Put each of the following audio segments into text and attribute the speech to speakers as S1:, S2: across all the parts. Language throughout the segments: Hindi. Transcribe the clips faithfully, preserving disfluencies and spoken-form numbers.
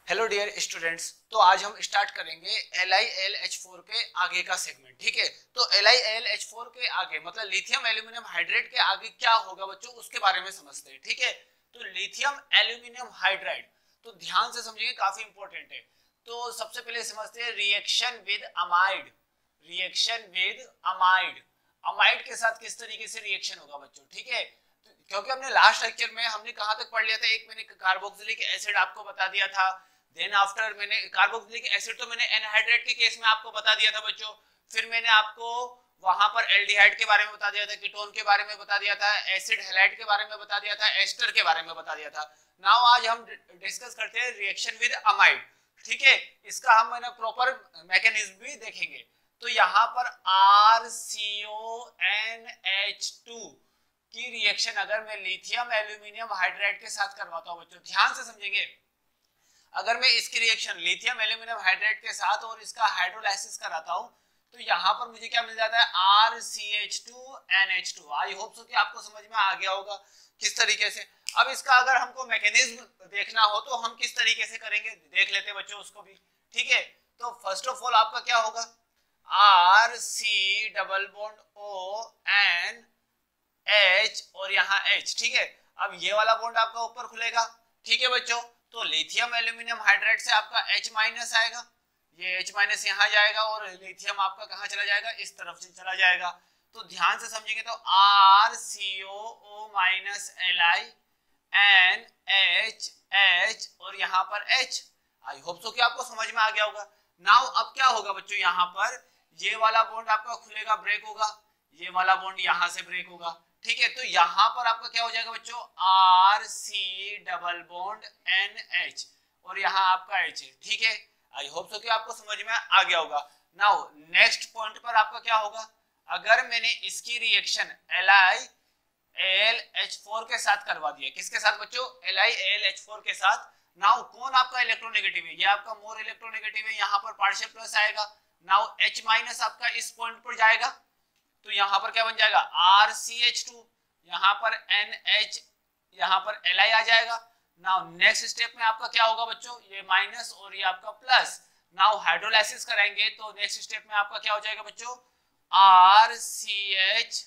S1: हेलो डियर स्टूडेंट्स, तो आज हम स्टार्ट करेंगे L I L H four के आगे का सेगमेंट। ठीक है, तो L I L H four के आगे मतलब लिथियम एल्यूमिनियम हाइड्राइड के आगे क्या होगा बच्चों, उसके बारे में समझते हैं। ठीक है, तो लिथियम एल्यूमिनियम हाइड्राइड तो ध्यान से समझिए, काफी इंपॉर्टेंट है। तो सबसे पहले समझते हैं reaction with amide. Reaction with amide, amide के साथ किस तरीके से रिएक्शन होगा बच्चों। ठीक है, क्योंकि हमने लास्ट लेक्चर में हमने कहां तक पढ़ लिया था, एक मैंने कार्बोक्सिलिक एसिड आपको बता दिया था, देन आफ्टर मैंने कार्बोक्सिलिक एसिड तो मैंने एनहाइड्रेट के केस में आपको बता दिया था बच्चों। फिर मैंने आपको वहां पर एल्डिहाइड के बारे में बता दिया था, कीटोन के बारे में बता दिया था, एसिड हैलाइड के बारे में बता दिया था, एस्टर के बारे में बता दिया था। नाउ आज हम डिस्कस करते हैं रिएक्शन विद अमाइड। ठीक है, इसका हम मैंने प्रॉपर मैकेनिज्म भी देखेंगे। तो यहाँ पर R C O N H two की रिएक्शन अगर मैं लिथियम एल्यूमिनियम हाइड्राइड के साथ करवाता हूं बच्चों, ध्यान से समझेंगे। अगर मैं इसकी रिएक्शन लिथियम एल्यूमिनियम हाइड्राइड के साथ और इसका हाइड्रोलाइसिस कराता हूं, तो यहाँ पर मुझे क्या मिल जाता है, R C H two N H two. I hope so कि आपको समझ में आ गया होगा किस तरीके से। अब इसका अगर हमको मैकेनिज्म देखना हो तो हम किस तरीके से करेंगे, देख लेते हैं बच्चों उसको भी। ठीक है, तो फर्स्ट ऑफ ऑल आपका क्या होगा, R C double bond O N H और यहाँ H। ठीक है, अब ये वाला बॉन्ड आपका ऊपर खुलेगा। ठीक है बच्चों, तो लिथियम एल्यूमिनियम हाइड्राइड से आपका H माइनस आएगा, ये H माइनस यहाँ जाएगा और लिथियम आपका कहाँ चला जाएगा, इस तरफ से चला जाएगा। तो ध्यान से समझेंगे, तो R C O O minus L I N H H और यहाँ पर H। आई होप सो कि आपको समझ में आ गया होगा। नाउ अब क्या होगा बच्चों, यहाँ पर ये वाला बॉन्ड आपका खुलेगा, ब्रेक होगा, ये वाला बॉन्ड यहाँ से ब्रेक होगा। ठीक है, तो यहाँ पर आपका क्या हो जाएगा बच्चों, R C double bond N H और यहाँ आपका H है। ठीक है, आई होप सो कि आपको समझ में आ गया होगा। नाउ नेक्स्ट पॉइंट पर आपका क्या होगा, अगर मैंने इसकी reaction L I L H four के साथ करवा दिया, किसके साथ बच्चों, L I L H four के साथ। नाउ कौन आपका इलेक्ट्रोनेगेटिव है, ये आपका मोर इलेक्ट्रोनेगेटिव है, यहाँ पर पार्शियल प्लस आएगा। नाउ H माइनस आपका इस पॉइंट पर जाएगा, तो यहाँ पर क्या बन जाएगा, आर सी एच टू, यहाँ पर एन एच, यहाँ पर एल आई आ जाएगा। नाउ नेक्स्ट स्टेप में आपका क्या होगा बच्चों, ये माइनस और ये आपका प्लस। नाउ हाइड्रोलाइसिस कराएंगे तो नेक्स्ट स्टेप में आपका क्या हो जाएगा बच्चों, R C H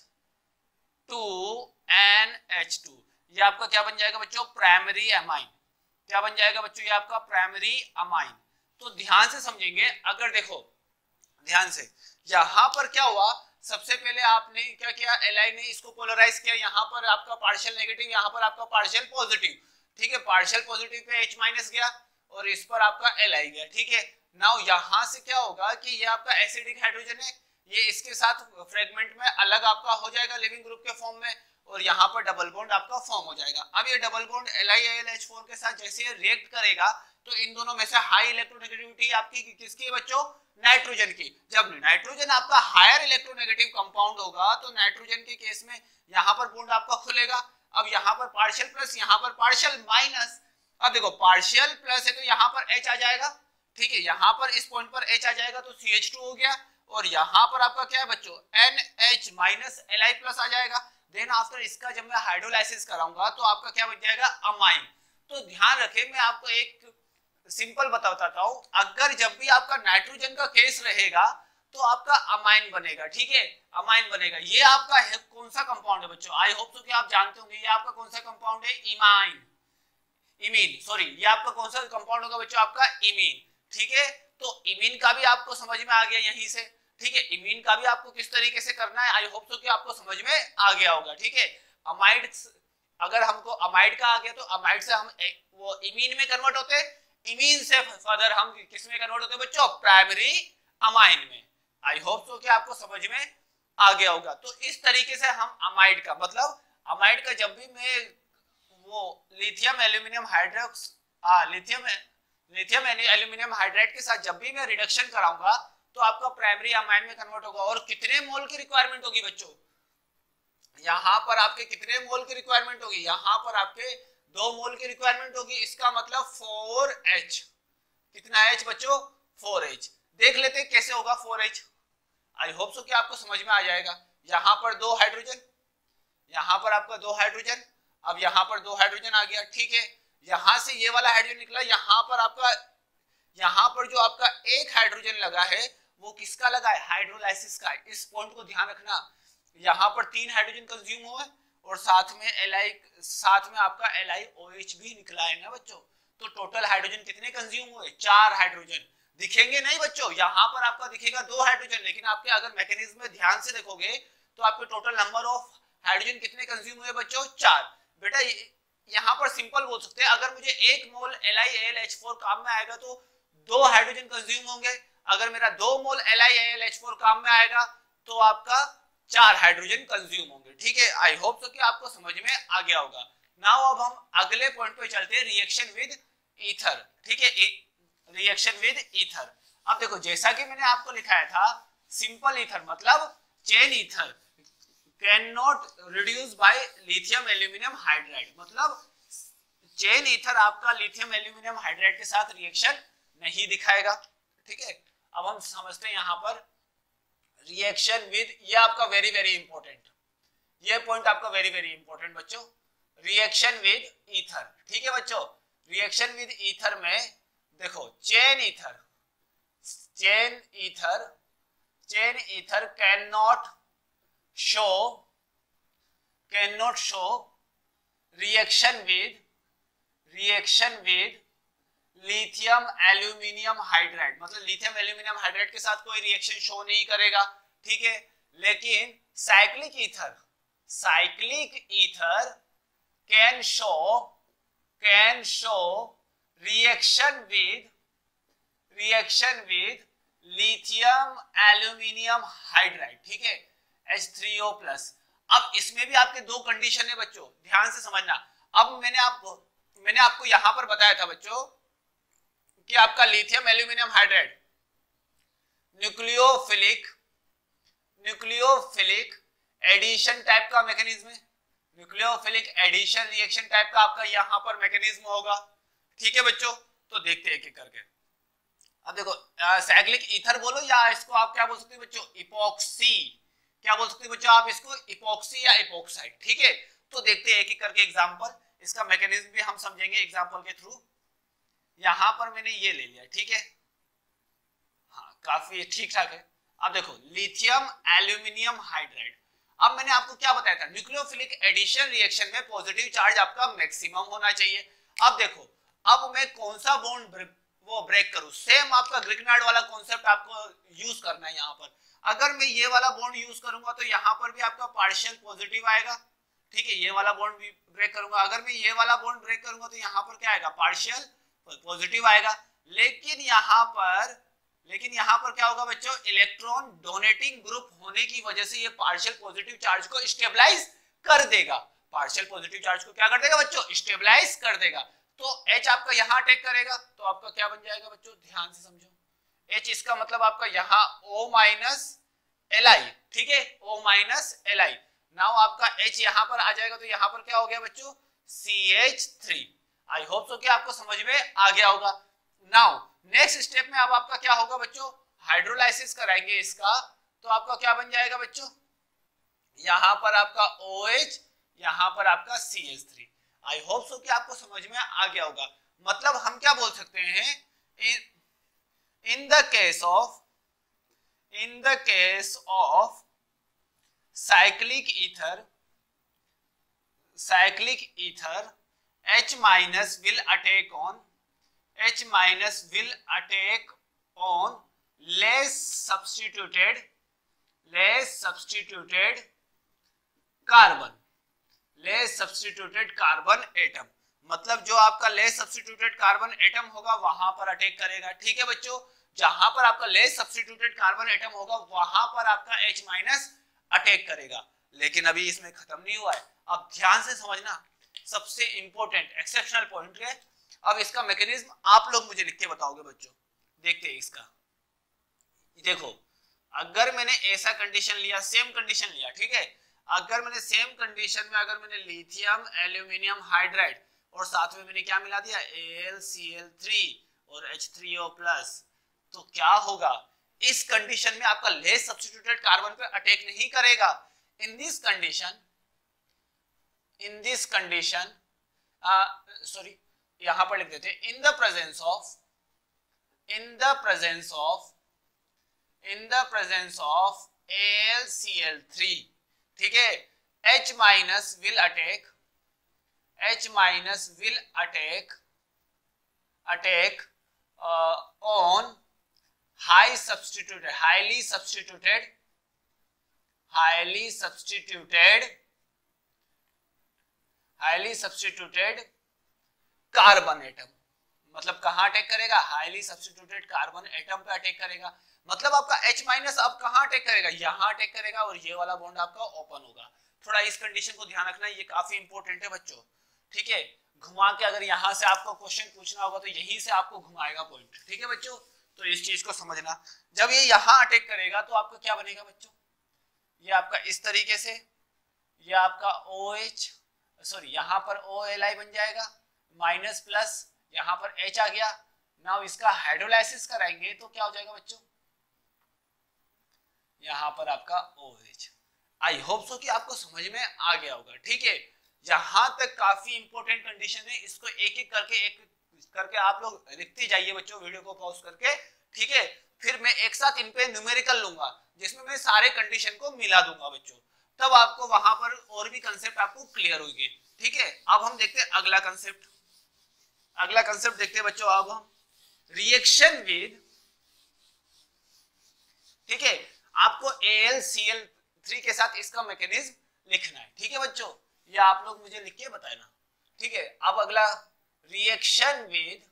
S1: two N H two, ये आपका क्या बन जाएगा बच्चों, प्राइमरी अमाइन। क्या बन जाएगा बच्चों, ये आपका प्राइमरी अमाइन। तो ध्यान से समझेंगे, अगर देखो ध्यान से, यहां पर क्या हुआ, सबसे पहले आपने क्या किया, एल आई ने इसको पोलराइज किया, यहाँ पर आपका पार्शियल नेगेटिव, यहाँ पर आपका पार्शियल पॉजिटिव। ठीक है, पार्शियल पॉजिटिव पे H माइनस गया और इस पर आपका एल आई गया। ठीक है, नाउ यहाँ से क्या होगा कि ये आपका एसिडिक हाइड्रोजन है, ये इसके साथ फ्रेगमेंट में अलग आपका हो जाएगा लिविंग ग्रुप के फॉर्म में, और यहाँ पर डबल बॉन्ड आपका फॉर्म हो जाएगा। अब ये double bond L I L H four के साथ जैसे रिएक्ट करेगा, तो इन दोनों में से हाई इलेक्ट्रोनेगेटिविटी आपकी किसकी है बच्चों, नाइट्रोजन की। जब नाइट्रोजन आपका हायर इलेक्ट्रोनेगेटिव कंपाउंड होगा, तो नाइट्रोजन के केस में यहाँ पर बॉन्ड आपका खुलेगा। अब यहाँ पर पार्शियल प्लस, यहाँ पर पार्शियल माइनस। अब देखो पार्शियल प्लस है तो यहाँ पर H आ जाएगा। ठीक है, यहाँ पर इस पॉइंट पर H आ जाएगा तो सी एच टू हो गया, और यहाँ पर आपका क्या है बच्चों, N H minus L I plus आ जाएगा। देन आफ्टर इसका जब मैं हाइड्रोलाइसिस कराऊंगा तो आपका क्या बन जाएगा, अमाइन। तो ध्यान रखें, मैं आपको एक सिंपल बताता हूं, अगर जब भी आपका नाइट्रोजन का केस रहेगा तो आपका अमाइन बनेगा। ठीक है, अमाइन बनेगा। ये आपका है, कौन सा कंपाउंड है बच्चों, आई होप सो कि आप जानते होंगे, ये आपका कौन सा कंपाउंड है, इमाइन, इमीन सॉरी, ये आपका कौन सा कंपाउंड होगा बच्चों, आपका इमीन। ठीक है, तो इमीन का भी आपको समझ में आ गया यहीं से। ठीक है, इमीन का भी आपको किस तरीके से करना है, आई होप सो कि आपको समझ में आ गया होगा। ठीक है, अमाइड, अगर हमको अमाइड का आ गया तो अमाइड से हम वो इमीन में कन्वर्ट होते हैं, इमीन से फर्दर हम किस में कन्वर्ट होते हैं बच्चों, प्राइमरी अमाइन में। आई होप सो कि आपको समझ में आ गया होगा। तो इस तरीके से हम अमाइड का मतलब, अमाइड का जब भी मैं वो लिथियम एल्यूमिनियम हाइड्रोक्स आ लिथियम लिथियम एल्यूमिनियम हाइड्राइड के साथ जब भी मैं रिडक्शन कराऊंगा तो आपका प्राइमरी अमाइन में कन्वर्ट होगा। और कितने मोल की रिक्वायरमेंट होगी बच्चों, यहाँ पर आपके कितने मोल की रिक्वायरमेंट होगी, यहाँ पर आपके दो मोल की रिक्वायरमेंट होगी। इसका मतलब फोर एच, कितना H बच्चों, फोर एच। देख लेते हैं कैसे होगा four H. I hope so कि आपको समझ में आ जाएगा। यहाँ पर दो हाइड्रोजन, यहाँ पर आपका दो हाइड्रोजन, अब यहाँ पर दो हाइड्रोजन आ गया। ठीक है, यहां से ये वाला हाइड्रोजन निकला, यहाँ पर आपका यहाँ पर जो आपका एक हाइड्रोजन लगा है वो किसका लगा है, हाइड्रोलाइसिस का। इस पॉइंट को ध्यान रखना, यहाँ पर तीन हाइड्रोजन कंज्यूम हुए और साथ में एल साथ में आपका एल आई ओ एच भी निकला है ना बच्चों। तो टोटल हाइड्रोजन कितने कंज्यूम हुए, चार हाइड्रोजन। दिखेंगे नहीं बच्चों, यहाँ पर आपका दिखेगा दो हाइड्रोजन, लेकिन आपके अगर मैकेनिज्म में ध्यान से देखोगे तो आपके टोटल नंबर ऑफ हाइड्रोजन कितने कंज्यूम हुए बच्चों, चार। बेटा यहाँ पर सिंपल बोल सकते हैं, अगर मुझे एक mole L I L H four काम में आएगा तो दो हाइड्रोजन कंज्यूम होंगे। अगर मेरा दो mole L I L H four काम में आएगा तो आपका चार हाइड्रोजन कंज्यूम होंगे। ठीक है, आई होप सो कि आपको समझ में आ गया होगा। नाउ अब हम अगले पॉइंट पे चलते हैं, रिएक्शन विद ईथर। ठीक है, रिएक्शन विद ईथर। अब देखो जैसा कि मैंने आपको लिखाया था, सिंपल ईथर मतलब chain ether can not reduce by lithium aluminium hydride, मतलब चेन ईथर आपका लिथियम एल्यूमिनियम हाइड्राइड के साथ रिएक्शन नहीं दिखाएगा। ठीक है, अब हम समझते हैं यहाँ पर रिएक्शन विद, ये आपका वेरी वेरी इंपॉर्टेंट, ये पॉइंट आपका वेरी वेरी इंपॉर्टेंट बच्चों, रिएक्शन विद ईथर। ठीक है बच्चों, रिएक्शन विद ईथर में देखो chain ether, chain ether chain ether can not show can not show reaction with reaction with lithium aluminium hydride, मतलब लिथियम एल्यूमिनियम हाइड्राइड के साथ कोई रिएक्शन शो नहीं करेगा। ठीक है, लेकिन cyclic ether cyclic ether can show can show reaction with reaction with lithium aluminium hydride. ठीक है, एच थ्री ओ प्लस। अब इसमें भी आपके दो कंडीशन है बच्चों, ध्यान से समझना। अब मैंने आपको मैंने आपको यहां पर बताया था बच्चों कि आपका lithium aluminium hydride nucleophilic nucleophilic addition type का मैकेनिज्म है, न्यूक्लियोफिलिक एडिशन रिएक्शन टाइप का आपका यहां पर मैकेनिज्म होगा। ठीक है बच्चों, तो देखते हैं एक एक करके। अब देखो साइक्लिक ईथर बोलो या इसको आप क्या बोल सकते हैं बच्चों, इपॉक्सी, क्या बोल सकते हैं बच्चों आप इसको, इपॉक्सी या इपॉक्साइड। ठीक है, तो देखते हैं एक एक करके एग्जांपल, इसका मैकेनिज्म भी हम समझेंगे एग्जांपल के थ्रू। यहां पर मैंने ये ले लिया, ठीक है, हाँ काफी ठीक ठाक है। अब देखो लिथियम एल्यूमिनियम हाइड्राइड, अब मैंने आपको क्या बताया था, न्यूक्लियोफिलिक एडिशन रिएक्शन में पॉजिटिव चार्ज आपका मैक्सिमम होना चाहिए। अब देखो अब मैं कौन सा बॉन्ड वो ब्रेक करूं, सेम आपका ग्रिग्नार्ड वाला कॉन्सेप्ट आपको यूज करना है यहाँ पर। अगर मैं ये वाला बॉन्ड यूज करूंगा तो यहाँ पर भी आपका पार्शियल पॉजिटिव आएगा। ठीक है, ये वाला बॉन्ड भी ब्रेक करूंगा, अगर मैं ये वाला बॉन्ड ब्रेक करूंगा तो यहाँ पर क्या आएगा, पार्शियल पॉजिटिव आएगा। लेकिन यहाँ पर लेकिन यहाँ पर क्या होगा बच्चों, इलेक्ट्रॉन डोनेटिंग ग्रुप होने की वजह से ये पार्शियल पॉजिटिव चार्ज को स्टेबलाइज कर देगा। पार्शियल पॉजिटिव चार्ज को क्या कर देगा बच्चों, स्टेबलाइज कर देगा। तो H आपका यहाँ अटैक करेगा तो आपका क्या बन जाएगा बच्चों, ध्यान से समझो। H इसका मतलब आपका यहाँ O माइनस एल आई। ठीक है, O minus L I. Now आपका H यहाँ पर आ जाएगा तो यहाँ पर क्या हो गया बच्चों, C H three. I hope so कि आपको समझ में आ गया होगा। नाउ नेक्स्ट स्टेप में अब आपका क्या होगा बच्चों, हाइड्रोलाइसिस कराएंगे इसका, तो आपका क्या बन जाएगा बच्चों, यहाँ पर आपका OH, यहाँ पर आपका C H three. I hope so कि आपको समझ में आ गया होगा। मतलब हम क्या बोल सकते हैं, in the case of in the case of cyclic ether cyclic ether H minus will attack on H minus will attack on less substituted less substituted carbon less substituted carbon atom, मतलब जो आपका लेस सब्स्टिट्यूटेड कार्बन एटम होगा वहां पर अटैक करेगा। ठीक है बच्चों, जहां पर आपका लेस सब्स्टिट्यूटेड कार्बन एटम होगा वहां पर आपका H माइनस अटैक करेगा। लेकिन अभी इसमें खत्म नहीं हुआ है, अब ध्यान से समझना, सबसे इंपॉर्टेंट एक्सेप्शनल पॉइंट है। अब इसका मैकेनिज्म आप लोग मुझे लिख के बताओगे बच्चों। देखते हैं इसका, देखो अगर मैंने ऐसा कंडीशन लिया, सेम कंडीशन लिया, ठीक है, अगर मैंने सेम कंडीशन में अगर मैंने लिथियम एल्यूमिनियम हाइड्राइड और साथ में मैंने क्या मिला दिया एल सी एल थ्री और एच थ्री ओ प्लस, तो क्या होगा, इस कंडीशन में आपका लेस सब्स्टिट्यूटेड कार्बन पे अटैक नहीं करेगा। In this condition in this condition sorry यहां पर लिख देते हैं, in the presence of in the presence of in the presence of a L C L three, ठीक है, H minus will attack H minus will attack attack on high substituted highly substituted highly substituted highly substituted carbon atom. मतलब कहां अटैक करेगा? हाईली सब्स्टिट्यूटेड कार्बन एटम पे अटैक करेगा। मतलब आपका H माइनस अब कहां अटैक करेगा? यहां अटैक करेगा और ये वाला बॉन्ड आपका ओपन होगा। थोड़ा इस कंडीशन को ध्यान रखना, ये काफी इंपॉर्टेंट है बच्चों, ठीक है। घुमा के अगर यहां से आपको क्वेश्चन पूछना होगा तो यहीं से आपको घुमाएगा पॉइंट, ठीक है बच्चों। तो इस चीज को समझना, जब ये यहां अटैक करेगा तो आपका क्या बनेगा बच्चों? ये आपका इस तरीके से, ये आपका OH सॉरी यहां पर O L I बन जाएगा, माइनस प्लस यहां पर H आ गया। नाउ इसका हाइड्रोलाइसिस कराएंगे तो क्या हो जाएगा बच्चों? यहां पर आपका OH। आई होप सो कि आपको समझ में आ गया होगा, ठीक है। यहां तक काफी इंपॉर्टेंट कंडीशन है, इसको एक एक करके एक करके आप लोग लिखते जाइए बच्चों, वीडियो को पॉज करके, ठीक है। फिर मैं एक साथ इन पे न्यूमेरिकल लूंगा जिसमें मैं सारे कंडीशन को मिला दूंगा बच्चों, तब आपको वहां पर और भी कंसेप्ट आपको क्लियर होंगे, ठीक है। अब हम देखते हैं अगला कंसेप्ट अगला कंसेप्ट देखते हैं बच्चों। अब हम रिएक्शन विद, ठीक है, आपको A L C L three के साथ इसका मैकेनिज्म लिखना है, ठीक है बच्चों। ये आप लोग मुझे लिख के बताना, ठीक है। अब अगला reaction with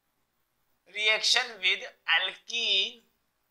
S1: reaction with alkene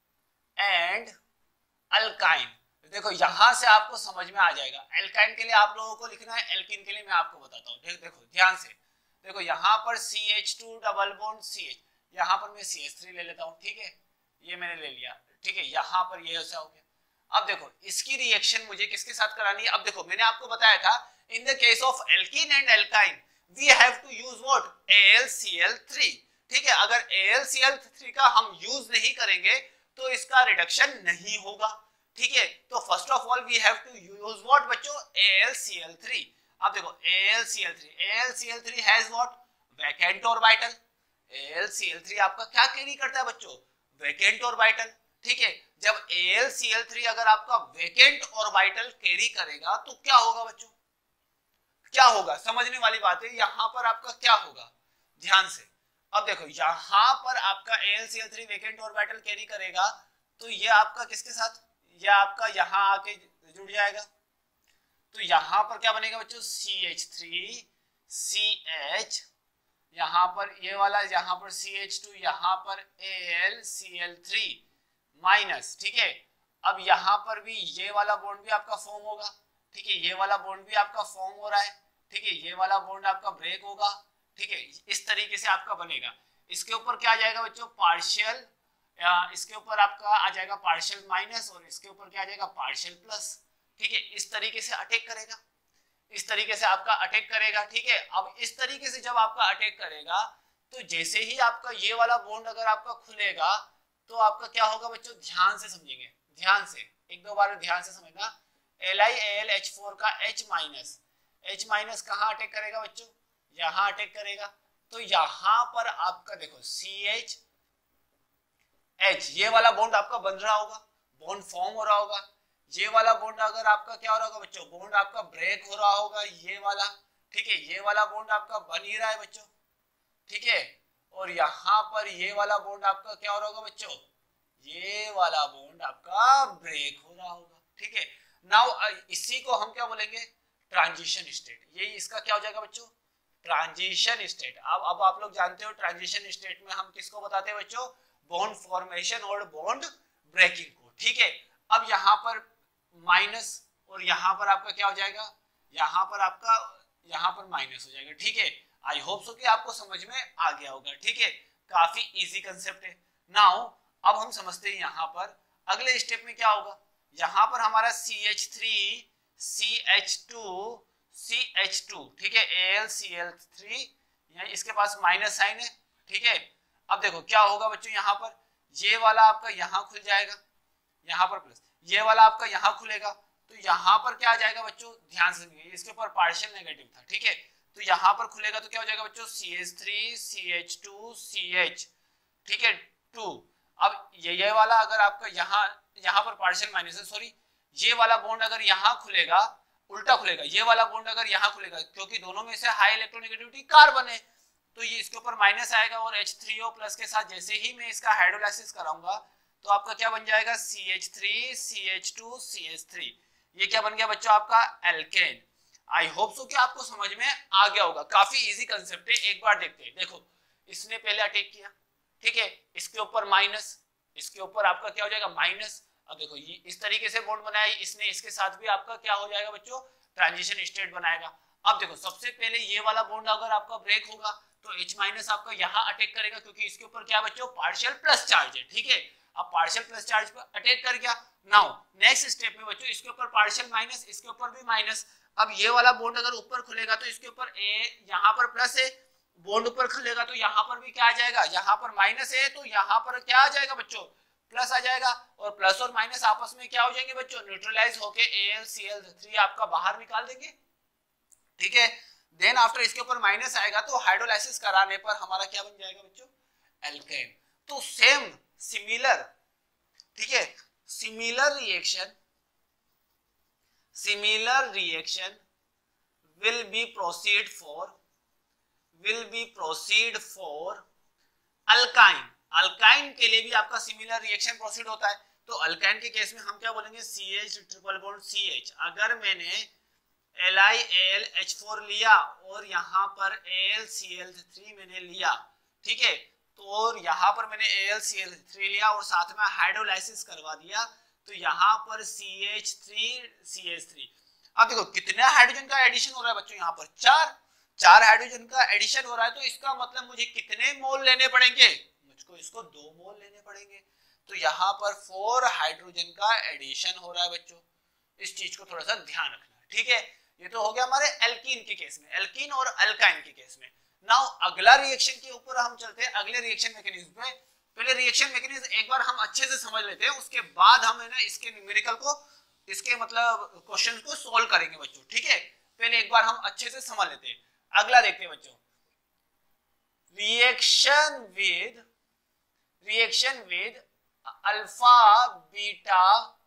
S1: and alkyne. देखो यहां से आपको समझ में आ जाएगा। एल्काइन के लिए आप लोगों को लिखना है, एल्कीन के लिए मैं आपको बताता हूं। देखो ध्यान से देखो, यहां पर C H two double bond C H, यहां पर मैं सी एच थ्री ले लेता हूं, ठीक है, ये मैंने ले लिया, ठीक है। यहां पर ये ऐसा हो गया। अब देखो इसकी रिएक्शन मुझे किसके साथ करानी है? अब देखो मैंने आपको बताया था in the case of alkene and alkyne we have to use what? A L C L three, ठीक है। अगर A L C L three का हम यूज नहीं करेंगे तो इसका रिडक्शन नहीं होगा, ठीक है। तो first of all we have to use what बच्चों? A L C L three. अब देखो A L C L three A L C L three has what? Vacant orbital. A L C L three आपका क्या कैरी करता है बच्चों? वैकेंट ऑर्बिटल, ठीक है। जब A L C L three अगर आपका वैकेंट ऑर्बिटल कैरी करेगा तो क्या होगा बच्चों? क्या होगा? समझने वाली बात है। यहां पर आपका क्या होगा? ध्यान से अब देखो, यहां पर आपका A L C L three vacant orbital carry करेगा तो ये आपका किसके साथ? ये आपका यहां आके जुड़ जाएगा। तो यहां पर क्या बनेगा बच्चों? C H three C H, यहां पर ये वाला, यहां पर सी एच टू, यहां पर A L C L three minus, ठीक है। अब यहां पर भी ये वाला बॉन्ड भी आपका फॉर्म होगा, ठीक है। ये वाला बॉन्ड भी आपका फॉर्म हो रहा है, ठीक है। ये वाला बॉन्ड आपका ब्रेक होगा, ठीक है। इस तरीके से आपका बनेगा। इसके ऊपर क्या आ जाएगा बच्चों? पार्शियल, इसके ऊपर आपका आ जाएगा पार्शियल माइनस और इसके ऊपर क्या आ जाएगा? पार्शियल प्लस, ठीक है। इस तरीके से अटैक करेगा, इस तरीके से आपका अटैक करेगा, ठीक है। अब इस तरीके से जब आपका अटैक करेगा तो जैसे ही आपका ये वाला बॉन्ड अगर आपका खुलेगा तो आपका क्या होगा बच्चों? ध्यान से समझेंगे, ध्यान से एक दो बार ध्यान से समझना। L I L H four का H माइनस H माइनस कहां अटैक करेगा बच्चों? यहां अटैक करेगा। तो यहां पर आपका देखो सी एच H, ये वाला बॉन्ड आपका बन रहा होगा, बॉन्ड फॉर्म हो रहा होगा। ये वाला बॉन्ड अगर आपका क्या हो रहा होगा बच्चों? बॉन्ड आपका ब्रेक हो रहा होगा, ये वाला, ठीक है। ये वाला बॉन्ड आपका बन ही रहा है बच्चों, ठीक है। और यहाँ पर ये वाला बॉन्ड आपका क्या हो रहा होगा बच्चों? ये वाला बॉन्ड आपका ब्रेक हो रहा होगा, ठीक है। नाउ इसी को हम क्या बोलेंगे? Transition state. ये इसका क्या हो जाएगा बच्चों? Transition state. अब अब आप लोग जानते हो ट्रांजिशन स्टेट में हम किसको बताते हैं बच्चों? बॉन्ड फॉर्मेशन और बॉन्ड ब्रेकिंग को, ठीक है। अब यहाँ पर माइनस और यहाँ पर आपका क्या हो जाएगा? यहाँ पर आपका यहाँ पर माइनस हो जाएगा, ठीक है। आई होप सो कि आपको समझ में आ गया होगा, ठीक है। काफी इजी कंसेप्ट है। नाउ अब हम समझते हैं यहाँ पर अगले स्टेप में क्या होगा। यहाँ पर हमारा C H three C H two C H two, ठीक है, A L C L three, इसके पास माइनस साइन है, ठीक है। अब देखो क्या होगा बच्चों, यहाँ पर ये वाला आपका यहाँ खुल जाएगा, यहाँ पर प्लस, ये वाला आपका यहाँ खुलेगा। तो यहाँ पर क्या आ जाएगा बच्चों? ध्यान से समझिए, इसके ऊपर पार्शियल नेगेटिव था, ठीक है। तो यहाँ पर खुलेगा तो क्या हो जाएगा बच्चों? C H three C H two C H, ठीक है। टू। अब ये ये वाला अगर आपका यहाँ यहाँ पर पार्शियल माइनस है, सॉरी ये वाला बॉन्ड अगर यहाँ खुलेगा, उल्टा खुलेगा, ये वाला बॉन्ड अगर यहाँ खुलेगा, क्योंकि दोनों में से हाई इलेक्ट्रोनेगेटिविटी कार्बन है, तो ये इसके ऊपर माइनस आएगा और एच थ्री ओ प्लस के साथ जैसे ही मैं इसका हाइड्रोलाइसिस कराऊंगा तो आपका क्या बन जाएगा, C H three C H two C H three. ये क्या बन गया बच्चों आपका एल्केन। आई होप सो कि आपको समझ में आ गया होगा, काफी इजी कंसेप्ट है। एक बार देखते हैं, देखो इसने पहले अटैक किया, ठीक है, इसके ऊपर माइनस, इसके ऊपर आपका क्या हो जाएगा माइनस। अब देखो ये इस तरीके से बॉन्ड बनाया, इसने इसके साथ भी आपका क्या हो जाएगा बच्चों, ट्रांजिशन स्टेट बनाएगा। अब देखो सबसे पहले ये वाला बॉन्ड अगर आपका ब्रेक होगा तो H माइनस आपका यहाँ अटैक करेगा, क्योंकि इसके ऊपर क्या बच्चों पार्शियल प्लस चार्ज है, ठीक है। अब पार्शियल प्लस चार्ज पर अटैक कर गया। नाउ नेक्स्ट स्टेप में बच्चों इसके ऊपर पार्शियल माइनस, इसके ऊपर भी माइनस। अब ये वाला बॉन्ड अगर ऊपर खुलेगा तो इसके ऊपर ए, यहाँ पर प्लस है, बॉन्ड ऊपर खुलेगा तो यहाँ पर भी क्या आ जाएगा, यहाँ पर माइनस है तो यहाँ पर क्या आ जाएगा बच्चों, प्लस आ जाएगा। और प्लस और माइनस आपस में क्या हो जाएंगे बच्चों, न्यूट्रलाइज होके A L C L three आपका बाहर निकाल देंगे, ठीक है। देन आफ्टर इसके ऊपर माइनस आएगा तो हाइड्रोलाइसिस कराने पर हमारा क्या बन जाएगा बच्चों, एल्केन। तो सेम सिमिलर, ठीक है, similar reaction similar reaction will be proceed for will be proceed for alkyne. Alkyne के लिए भी आपका सिमिलर रिएक्शन प्रोसीड होता है। तो अल्काइन के केस में हम क्या बोलेंगे, C H triple bond C H. अगर मैंने L I L H four लिया और यहाँ पर A L C L three मैंने लिया, ठीक है, तो यहाँ पर मैंने A L C L three लिया और साथ में हाइड्रोलाइसिस करवा दिया, तो यहाँ पर C H three C H three. अब देखो कितने हाइड्रोजन का एडिशन हो रहा है बच्चों, यहाँ पर चार चार हाइड्रोजन का एडिशन हो रहा है। तो इसका मतलब मुझे कितने मोल लेने पड़ेंगे, मुझको इसको दो मोल लेने पड़ेंगे। तो यहाँ पर फोर हाइड्रोजन का एडिशन हो रहा है बच्चों, इस चीज को थोड़ा सा ध्यान रखना, ठीक है। ये तो हो गया हमारे एल्कीन के केस में, एल्कीन और अल्काइन के केस में। नाउ अगला रिएक्शन के ऊपर हम चलते हैं, अगले रिएक्शन मैकेनिज्म पे। पहले रिएक्शन मैकेनिज्म एक बार हम अच्छे से समझ लेते हैं, उसके बाद हम है ना इसके न्यूमेरिकल को, इसके मतलब क्वेश्चन को सोल्व करेंगे बच्चों, ठीक है। पहले एक बार हम अच्छे से समझ लेते हैं। अगला देखते हैं बच्चों, reaction with reaction with alpha beta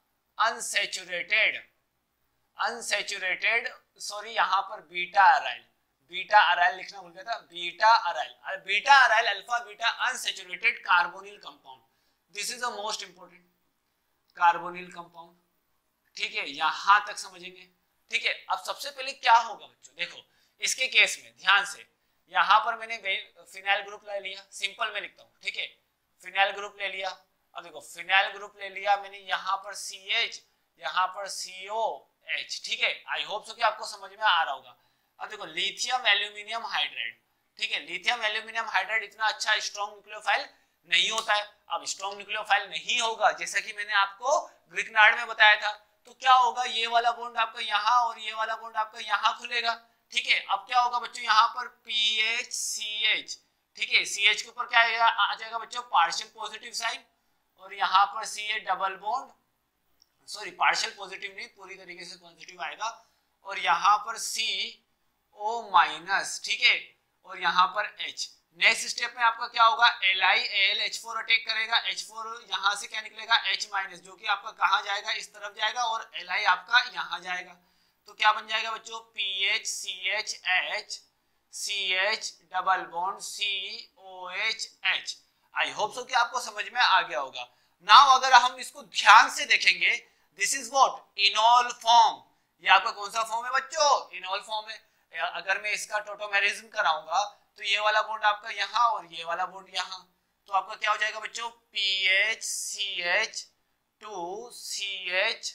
S1: unsaturated unsaturated sorry यहाँ पर बीटा अराइल बीटा अराइल लिखना भूल गया था, beta aryl beta aryl alpha beta unsaturated carbonyl compound. This is the most important carbonyl compound, ठीक है, यहां तक समझेंगे, ठीक है। अब सबसे पहले क्या होगा बच्चों, देखो इसके केस में ध्यान से, यहां पर मैंने फिनाइल ग्रुप ले लिया, सिंपल में लिखता हूं, ठीक है, फिनाइल ग्रुप ले लिया। अब देखो फिनाइल ग्रुप ले लिया मैंने, यहां पर सी एच, यहां पर सी ओ एच, ठीक है। आई होप सो कि आपको समझ में आ रहा होगा। अब देखो लिथियम एल्यूमिनियम हाइड्राइड, ठीक है, लिथियम एल्यूमिनियम हाइड्राइड इतना अच्छा स्ट्रॉन्ग न्यूक्लियोफाइल नहीं होता है। अब स्ट्रॉन्ग न्यूक्लियोफाइल नहीं होगा, जैसा कि मैंने आपको ग्रिग्नार्ड में बताया था, तो क्या होगा, ये वाला बॉन्ड आपका यहाँ और ये वाला बॉन्ड आपका यहाँ खुलेगा, ठीक है। अब क्या होगा बच्चों, यहाँ पर पी एच सी एच, ठीक है, सी एच के ऊपर क्या आ जाएगा बच्चों, पार्शियल पॉजिटिव साइन, और यहाँ पर C H double bond, sorry partial positive नहीं, पूरी तरीके से पॉजिटिव आएगा, और यहाँ पर सी ओ माइनस, ठीक है, और यहाँ पर H। नेक्स्ट स्टेप में आपका क्या होगा, L I L H four attack करेगा, एच फोर यहाँ से क्या निकलेगा H माइनस, जो कि आपका कहाँ जाएगा, इस तरफ जाएगा, और Li आपका यहाँ जाएगा। तो क्या बन जाएगा बच्चों, P H C H H C H double bond C O H H. I hope so कि आपको समझ में आ गया होगा। नाउ अगर हम इसको ध्यान से देखेंगे, this is what, enol form. ये आपका कौन सा फॉर्म है बच्चों, इनॉल फॉर्म है। अगर मैं इसका टोटोमेरिज्म कराऊंगा तो ये वाला बॉन्ड आपका यहाँ और ये वाला बॉन्ड यहाँ, तो आपका क्या हो जाएगा बच्चों, P H C H two C H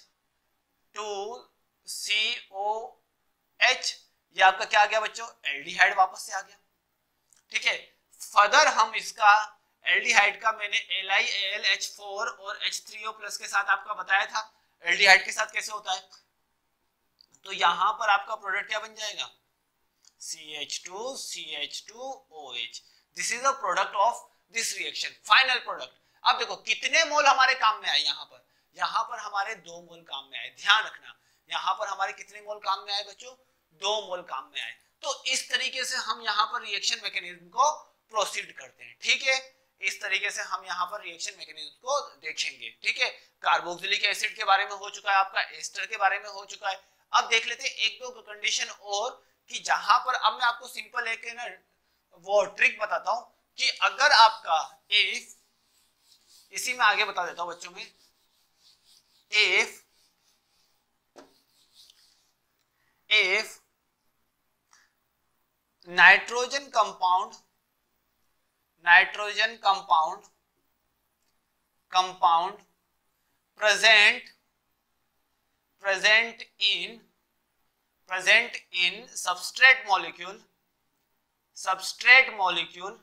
S1: two C O H. ये आपका क्या आ गया बच्चों, एल्डिहाइड वापस से आ गया, ठीक है। फर्दर हम इसका एल्डिहाइड का मैंने L I L H four और एच थ्री ओ प्लस के साथ आपका बताया था एल्डिहाइड के साथ कैसे होता है। तो यहाँ पर आपका प्रोडक्ट क्या बन जाएगा, C H two C H two O H. This is the product of this reaction, final product. अब देखो कितने मोल हमारे काम में आए, यहाँ पर यहाँ पर हमारे दो मोल काम में आए। ध्यान रखना, यहाँ पर हमारे कितने मोल काम में आए बच्चों, दो मोल काम में आए। तो इस तरीके से हम यहाँ पर रिएक्शन मैकेनिज्म को प्रोसीड करते हैं, ठीक है। इस तरीके से हम यहाँ पर रिएक्शन मैकेनिज्म को देखेंगे। ठीक है, कार्बोक्सिलिक एसिड के बारे में हो चुका है, आपका एस्टर के बारे में हो चुका है। अब देख लेते हैं एक दो कंडीशन और कि जहां पर, अब मैं आपको सिंपल एक ना वो ट्रिक बताता हूं कि अगर आपका इफ, इसी में आगे बता देता हूं बच्चों में, if if nitrogen compound nitrogen compound compound present present in present in substrate molecule substrate molecule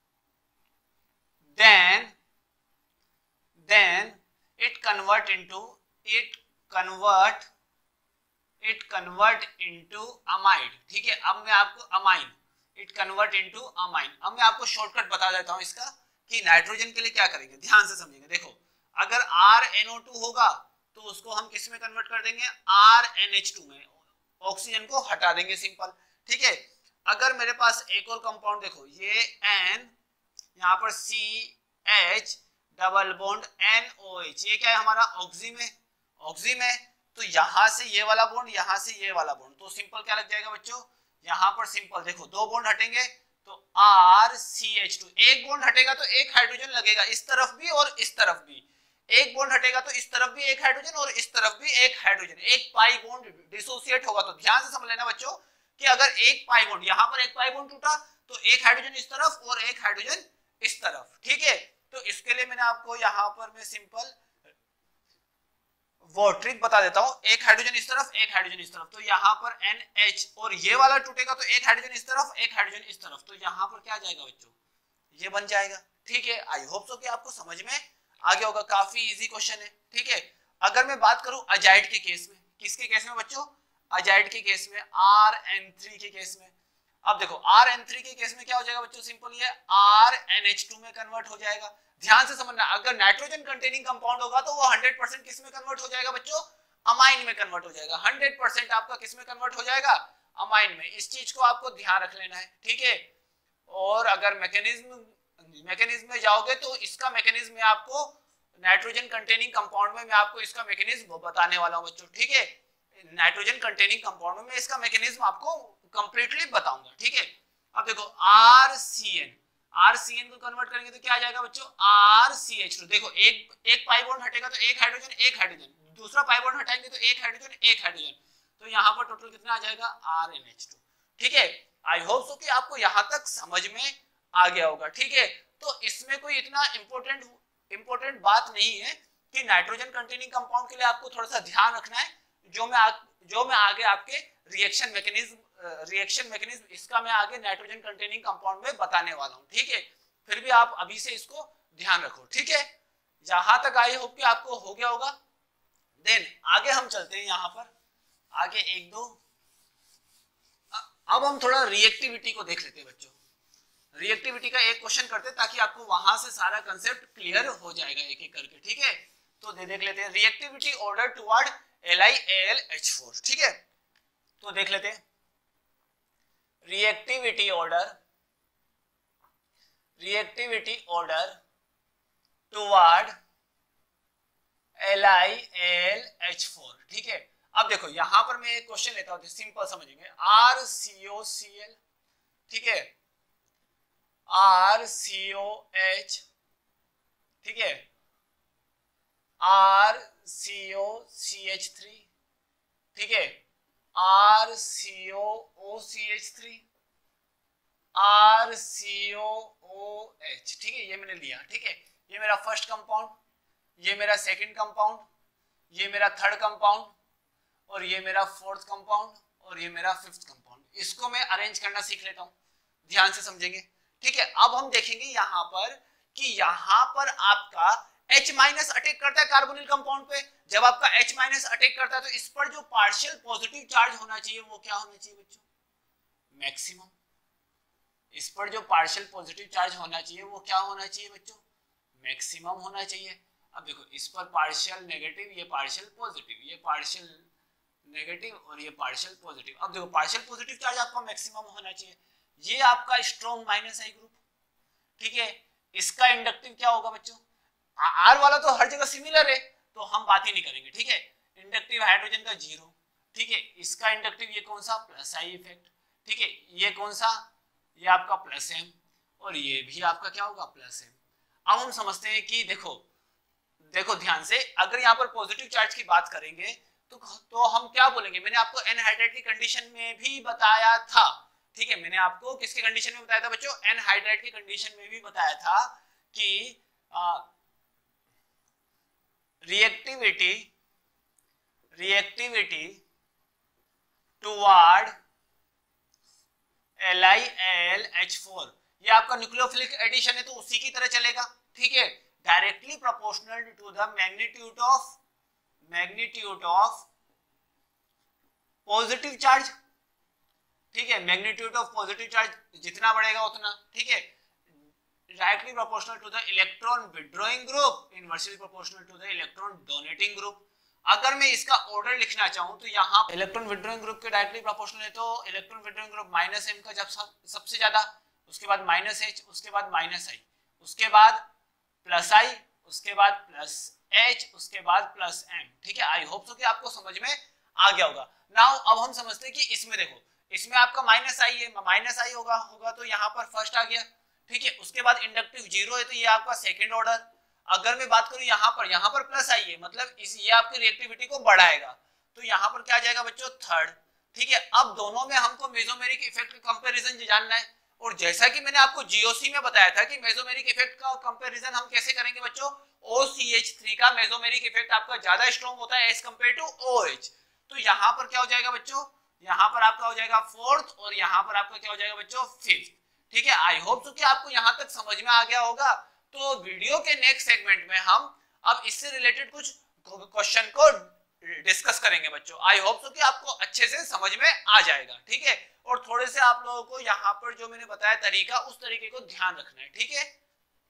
S1: then then it convert into it convert it convert into amide। ठीक है, अब मैं आपको amine, it convert into amine। अब मैं आपको शॉर्टकट बता देता हूं इसका कि नाइट्रोजन के लिए क्या करेंगे, ध्यान से समझेंगे। देखो, अगर आर एन ओ टू होगा तो उसको हम किस में कन्वर्ट कर देंगे, आर एन एच टू में, ऑक्सीजन को हटा देंगे, सिंपल। ठीक है, अगर मेरे पास एक और कंपाउंड देखो, ये N, यहाँ पर C H double bond N O H, ये क्या है हमारा ऑक्सी में, ऑक्सी में, तो यहाँ से ये वाला बॉन्ड, यहाँ से ये वाला बॉन्ड, तो सिंपल क्या लग जाएगा बच्चों, यहाँ पर सिंपल देखो दो बॉन्ड हटेंगे तो आर सी एच टू, एक बॉन्ड हटेगा तो एक हाइड्रोजन लगेगा इस तरफ भी और इस तरफ भी, एक बॉन्ड हटेगा तो इस तरफ भी एक हाइड्रोजन और इस तरफ भी एक हाइड्रोजन, एक पाई बॉन्ड डिसोसिएट होगा। तो ध्यान से समझ लेना बच्चों कि अगर एक पाई बॉन्ड, यहां पर एक पाई बॉन्ड टूटा तो एक हाइड्रोजन इस तरफ और एक हाइड्रोजन इस तरफ। ठीक है, तो इसके लिए मैंने आपको यहां पर मैं सिंपल वो ट्रिक बता देता हूं, एक हाइड्रोजन इस तरफ एक हाइड्रोजन इस तरफ, तो यहां पर एन एच, और ये वाला टूटेगा तो एक हाइड्रोजन इस तरफ एक हाइड्रोजन इस तरफ, तो यहां पर क्या जाएगा बच्चों, ये बन जाएगा। ठीक है, आई होप सो कि आपको समझ में आगे होगा, काफी इजी क्वेश्चन है। ठीक है, अगर मैं बात करूं अजाइड के केस में, किसके केस में बच्चों, अजाइड के केस में, आर एन थ्री के केस में। अब देखो आर एन थ्री के केस में क्या हो जाएगा बच्चों, सिंपल ये आर एन एच टू में कन्वर्ट हो जाएगा। ध्यान से समझना, अगर नाइट्रोजन कंटेनिंग कंपाउंड होगा तो वो हंड्रेड परसेंट किस में कन्वर्ट हो जाएगा बच्चों, अमाइन में कन्वर्ट हो जाएगा। हंड्रेड परसेंट आपका किस में कन्वर्ट हो जाएगा, अमाइन में। इस चीज को आपको ध्यान रख लेना है। ठीक है, और अगर मैकेनिज्म मैकेनिज्म में जाओगे तो इसका मैकेनिज्म में आपको नाइट्रोजन कंटेनिंग कंपाउंड में मैं आपको इसका मैकेनिज्म बताने वाला हूं बच्चों। ठीक है, नाइट्रोजन कंटेनिंग कंपाउंड में मैं इसका मैकेनिज्म आपको कंप्लीटली बताऊंगा। ठीक है, अब देखो R C N, R C N को कन्वर्ट करेंगे तो क्या आ जाएगा बच्चों, आर सी एच टू। देखो एक एक पाई बॉन्ड हटेगा तो एक हाइड्रोजन एक हाइड्रोजन, दूसरा पाई बॉन्ड हटाएंगे तो एक हाइड्रोजन एक हाइड्रोजन, तो यहाँ पर टोटल कितना आ जाएगा, आर एन एच टू। ठीक है, आई होप सो कि आपको यहाँ तक समझ में आ गया होगा। ठीक है, तो इसमें कोई इतना इंपॉर्टेंट इंपॉर्टेंट बात नहीं है कि नाइट्रोजन कंटेनिंग कंपाउंड के लिए आपको थोड़ा सा ध्यान रखना है, जो मैं आ, जो मैं आगे आपके रिएक्शन मैकेनिज्म रिएक्शन मैकेनिज्म इसका मैं आगे नाइट्रोजन कंटेनिंग कंपाउंड में बताने वाला हूं। ठीक है, फिर भी आप अभी से इसको ध्यान रखो। ठीक है, जहां तक आई होप कि आपको हो गया होगा। देन आगे हम चलते हैं, यहाँ पर आगे एक दो, अब हम थोड़ा रिएक्टिविटी को देख लेते हैं बच्चों। रिएक्टिविटी का एक क्वेश्चन करते हैं ताकि आपको वहां से सारा कंसेप्ट क्लियर हो जाएगा एक एक करके। ठीक है, तो दे देख लेते हैं reactivity order toward L I L H four. ठीक है, तो देख लेते हैं reactivity order reactivity order toward L I L H four. ठीक है, अब देखो यहां पर मैं एक क्वेश्चन लेता हूं, सिंपल समझेंगे, are C O C L, ठीक है, आर सी ओ एच, ठीक है, R C O C H three, ठीक है, R C O O C H three, R C O O H. ठीक है, ये मैंने लिया। ठीक है, ये मेरा फर्स्ट कंपाउंड, ये मेरा सेकंड कंपाउंड, ये मेरा थर्ड कंपाउंड, और ये मेरा फोर्थ कंपाउंड, और ये मेरा फिफ्थ कंपाउंड। इसको मैं अरेंज करना सीख लेता हूं, ध्यान से समझेंगे। ठीक है, अब हम देखेंगे यहां पर कि यहां पर आपका H माइनस अटैक करता है कार्बोनिल कंपाउंड पे। जब आपका H माइनस अटैक करता है तो इस पर जो पार्शियल पॉजिटिव चार्ज होना चाहिए वो क्या होना चाहिए बच्चों, मैक्सिमम। इस पर जो पार्शियल पॉजिटिव चार्ज होना चाहिए वो क्या होना चाहिए बच्चों, मैक्सिमम होना चाहिए। अब देखो इस पर पार्शियल नेगेटिव, ये पार्शियल पॉजिटिव, ये पार्शियल नेगेटिव और ये पार्शियल पॉजिटिव। अब देखो पार्शियल पॉजिटिव चार्ज आपका मैक्सिमम होना चाहिए। ये आपका स्ट्रॉन्ग माइनस आई ग्रुप, ठीक है, इसका इंडक्टिव क्या होगा बच्चों, आर वाला तो हर जगह सिमिलर है तो हम बात ही नहीं करेंगे, ठीक है। इंडक्टिव हाइड्रोजन का जीरो, ठीक है। इसका इंडक्टिव ये कौन सा, प्लस आई इफेक्ट, ठीक है। ये कौन सा, ये आपका प्लस एम, और ये भी आपका क्या होगा, प्लस एम। अब हम समझते हैं कि देखो देखो ध्यान से, अगर यहाँ पर पॉजिटिव चार्ज की बात करेंगे तो तो हम क्या बोलेंगे, मैंने आपको एनहाइड्राइड की कंडीशन में भी बताया था, ठीक है। मैंने आपको किसके कंडीशन में बताया था बच्चों, एनहाइड्राइड की कंडीशन में भी बताया था कि reactivity reactivity toward L I L H four, ये आपका न्यूक्लियोफिलिक एडिशन है तो उसी की तरह चलेगा, ठीक है। Directly proportional to the magnitude of magnitude of positive charge, ठीक है। मैग्नीट्यूड ऑफ पॉजिटिव चार्ज जितना बढ़ेगा उतना, ठीक है, directly proportional to the electron withdrawing group, inversely proportional to the electron donating group. अगर मैं इसका ऑर्डर लिखना चाहूं तो यहाँ इलेक्ट्रॉन विड्रॉइंग ग्रुप के डायरेक्टली प्रोपोर्शनल है तो electron withdrawing group minus M का जब सबसे ज्यादा, उसके बाद माइनस एच, उसके बाद माइनस आई, उसके बाद प्लस आई, उसके बाद प्लस एच, उसके बाद प्लस एम, ठीक है। आई होप सो कि आपको समझ में आ गया होगा। नाउ अब हम समझते हैं कि इसमें देखो, इसमें आपका माइनस आई है, माइनस आई होगा होगा तो यहाँ पर फर्स्ट आ गया, ठीक है। उसके बाद इंडक्टिव जीरो है तो ये आपका सेकंड ऑर्डर। अगर मैं बात करूं यहाँ पर, यहाँ पर प्लस आई है मतलब इस ये आपकी रिएक्टिविटी को बढ़ाएगा तो यहाँ पर क्या आ जाएगा बच्चों, थर्ड, ठीक है। अब दोनों में हमको मेसोमेरिक इफेक्ट का कंपैरिजन जानना है, और जैसा कि मैंने आपको जीओसी में बताया था कि मेसोमेरिक इफेक्ट का कंपैरिजन हम कैसे करेंगे बच्चों, ओ सी एच थ्री का मेसोमेरिक इफेक्ट आपका ज्यादा स्ट्रॉन्ग होता है as compared to O H. तो यहाँ पर क्या हो जाएगा बच्चों, यहाँ पर आपका हो जाएगा फोर्थ और यहाँ पर आपका क्या हो जाएगा बच्चों, फिफ्थ, ठीक है। आई होप सो कि आपको यहाँ तक समझ में आ गया होगा। तो वीडियो के नेक्स्ट सेगमेंट में हम अब इससे रिलेटेड कुछ क्वेश्चन को डिस्कस करेंगे बच्चों। आई होप सो कि आपको अच्छे से समझ में आ जाएगा, ठीक है। और थोड़े से आप लोगों को यहाँ पर जो मैंने बताया तरीका, उस तरीके को ध्यान रखना है, ठीक है।